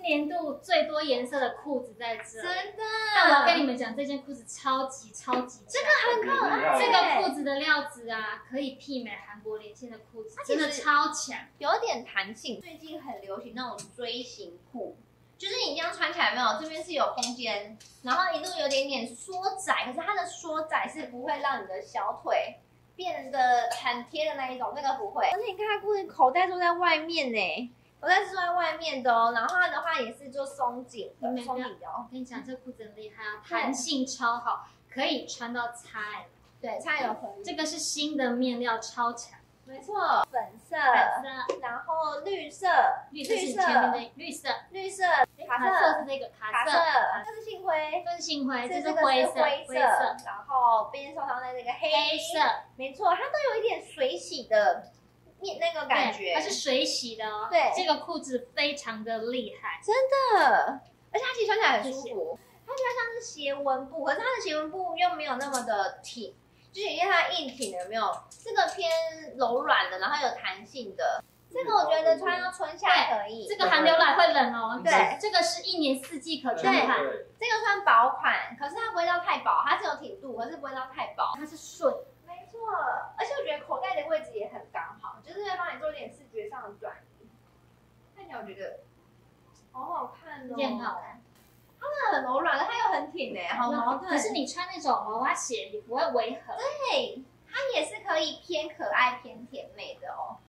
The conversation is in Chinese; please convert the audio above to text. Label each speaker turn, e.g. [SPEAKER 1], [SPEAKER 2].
[SPEAKER 1] 年度最多颜色的裤子在这。
[SPEAKER 2] 真的。
[SPEAKER 1] 但我要跟你们讲，这件裤子超级这个
[SPEAKER 2] 很可爱。
[SPEAKER 1] 这个裤子的料子啊，可以媲美韩国连线的裤子，真的超强，
[SPEAKER 2] 有点弹性。最近很流行那种锥形裤。就是你这样穿起来没有，这边是有空间，然后一路有点缩窄，可是它的缩窄是不会让你的小腿变得很贴的那一种，那个不会。而且你看它裤子口袋都在外面呢，口袋是坐在外面的哦。然后它的话也是就松紧的，松紧的哦。
[SPEAKER 1] 我跟你讲，这裤子很厉害啊，弹性超好，可以穿到XL。
[SPEAKER 2] 对，XL可以。
[SPEAKER 1] 这个是新的面料，超强。
[SPEAKER 2] 没错，粉色，然后绿色是前面的
[SPEAKER 1] 绿色，
[SPEAKER 2] 卡
[SPEAKER 1] 色是这个卡色，
[SPEAKER 2] 这是杏灰，
[SPEAKER 1] 这是灰色，
[SPEAKER 2] 然后边手上的那个黑
[SPEAKER 1] 色，
[SPEAKER 2] 没错，它都有一点水洗的那个感觉，
[SPEAKER 1] 它是水洗的哦。
[SPEAKER 2] 对，
[SPEAKER 1] 这个裤子非常的厉害，
[SPEAKER 2] 真的，而且它其实穿起来很舒服，它比较像是斜纹布，可是它的斜纹布又没有那么的挺。就是因为它硬挺的，有没有？这个偏柔软的，然后有弹性的。这个我觉得穿到春夏可以。
[SPEAKER 1] 这个寒流来会冷哦。
[SPEAKER 2] 对，
[SPEAKER 1] 这个是一年四季可穿款。
[SPEAKER 2] 这个算薄款，可是它不会到太薄，它是有挺度，可是不会到太薄，
[SPEAKER 1] 它是顺。
[SPEAKER 2] 没错，而且我觉得口袋的位置也很刚好，就是会帮你做一点视觉上的转移。看起来我觉得好好看哦，
[SPEAKER 1] 很好看。
[SPEAKER 2] 它真的很柔软，它又很挺诶，好矛盾。
[SPEAKER 1] 可是你穿那种娃娃鞋也不会违和。
[SPEAKER 2] 对，它也是可以偏可爱、偏甜美的哦。